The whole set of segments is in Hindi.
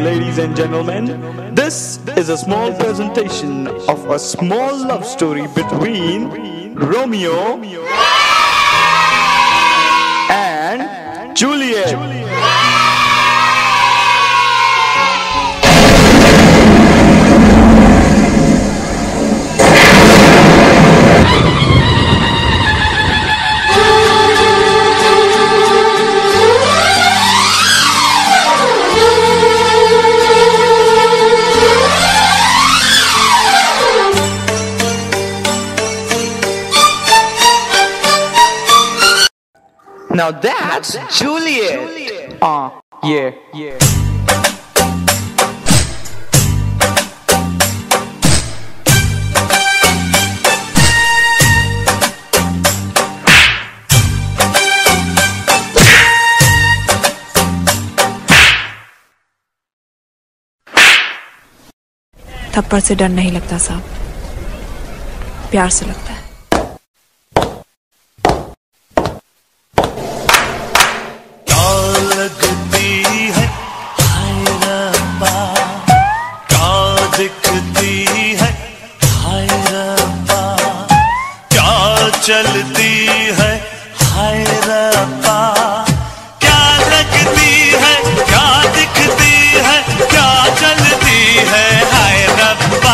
ladies and gentlemen. This is a small presentation of a small love story between Romeo and Juliet. Now that's Juliet. Yeah. थप्पड़ से डर नहीं लगता साहब, प्यार से लगता है। चलती है हाय रब्बा, क्या लगती है, क्या दिखती है, क्या चलती है हाय रब्बा,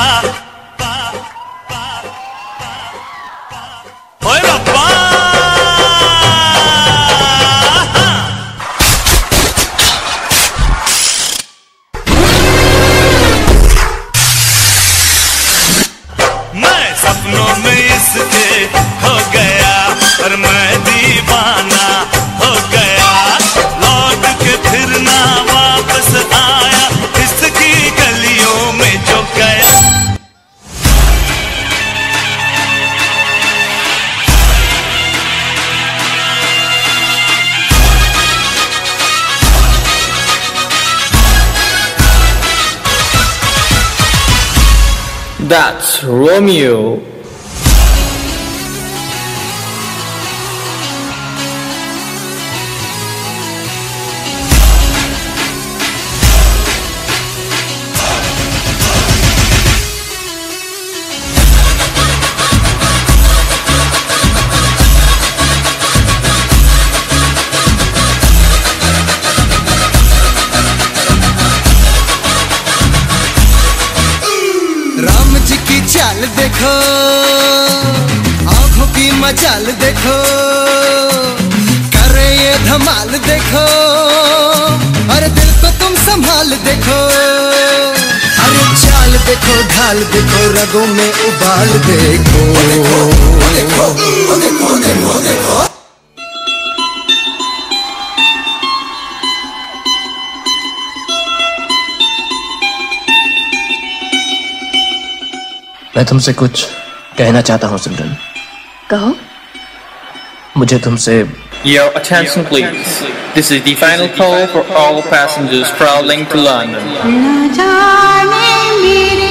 ओए रब्बा। मैं सपनों में इसके हो गया और मैं दीवाना हो गया, लौट के फिर ना वापस आया इसकी गलियों में जो गया। That's Romeo. राम जी की चाल देखो, आंखों की मचाल देखो, करे ये धमाल देखो, अरे दिल को तुम संभाल देखो, अरे चाल देखो ढाल देखो, रगों में उबाल देखो, देखो, देखो, देखो, देखो, देखो। मैं तुमसे कुछ कहना चाहता हूँ सिमरन। कहो। मुझे तुमसे Your attention please. This is the final call for all passengers traveling to London. न जाने मेरे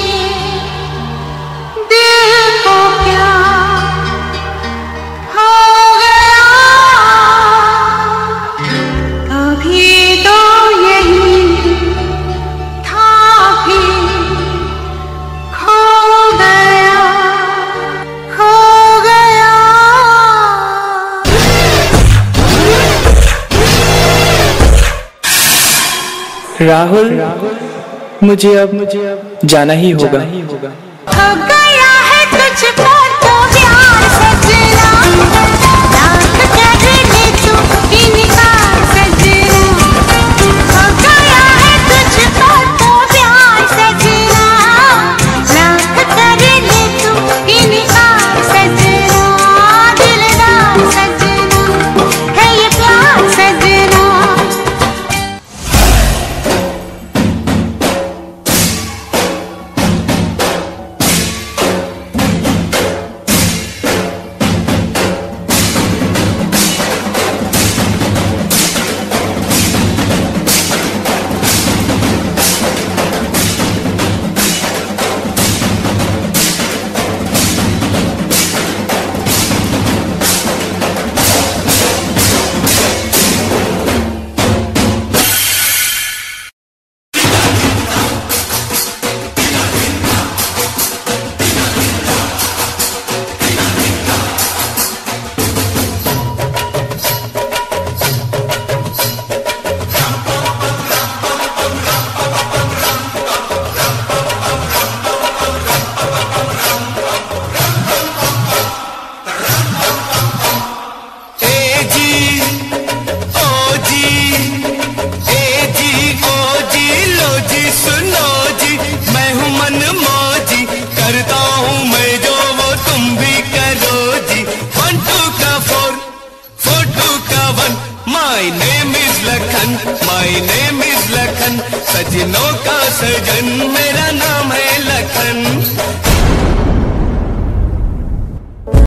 दिल को क्या हो गया, कभी तो यही था फिर खो गया, खो गया। राहुल, मुझे अब जाना ही होगा। हो गया है तुझको तो प्यार सजना, लाख कर ले तू इनकार सजना। हो गया है तुझको तो प्यार सजना, लाख कर ले तू इनकार सजना। दिलदार सजना है ये प्यार सजना। My name is Lakhan, my name is Lakhan, सजनों का सजन मेरा नाम है लखन।